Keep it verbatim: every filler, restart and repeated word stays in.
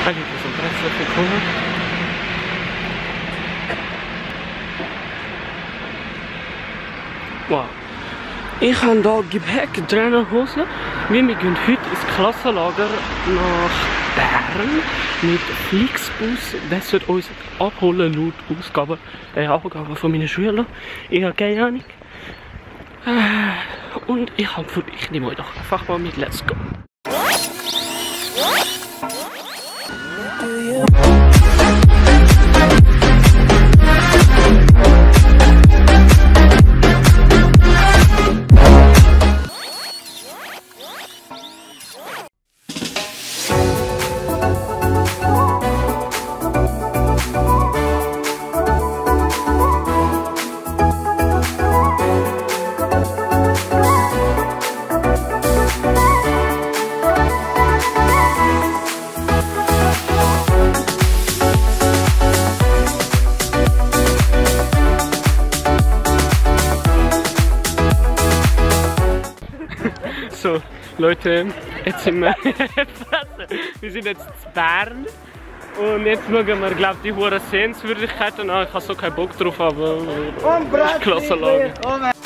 Hallo, so herzlich willkommen. Wow. Ich habe hier Gepäck, Trainerhosen. Wir gehen heute ins Klassenlager nach Bern mit Flixbus. Das wird uns abholen laut Ausgaben, äh, Abgaben von meinen Schülern. Ich habe keine Ahnung. Äh, und ich habe gefunden, ich nehme euch doch einfach mal mit. Let's go. So, Leute, jetzt sind wir, wir sind jetzt in Bern und jetzt schauen wir, glaube ich, die hohen Sehenswürdigkeiten an. Ich habe so keinen Bock drauf, aber das ist Klassenlage.